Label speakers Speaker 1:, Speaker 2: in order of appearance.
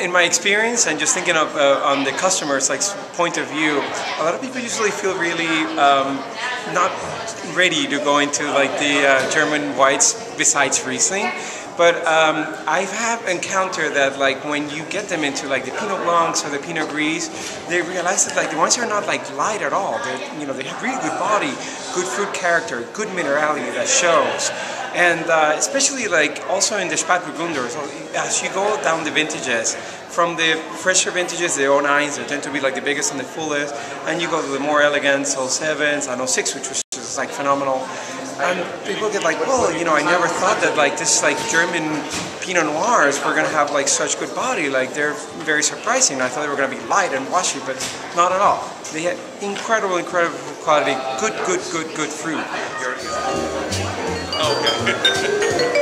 Speaker 1: in my experience, and just thinking of on the customer's like point of view, a lot of people usually feel really not ready to go into like the German whites besides Riesling. But I have encountered that like when you get them into like the Pinot Blancs or the Pinot Gris, they realize that like the ones are not like light at all. They they have really good body, good fruit character, good minerality that shows. And especially like also in the Spätburgunder, so as you go down the vintages, from the fresher vintages, the 09s, they tend to be like the biggest and the fullest, and you go to the more elegant 07s and 06, which was just like phenomenal. And people get like, well, I never thought that like this like German Pinot Noirs were gonna have like such good body. Like they're very surprising. I thought they were gonna be light and washy, but not at all. They had incredible quality, good fruit.
Speaker 2: Okay.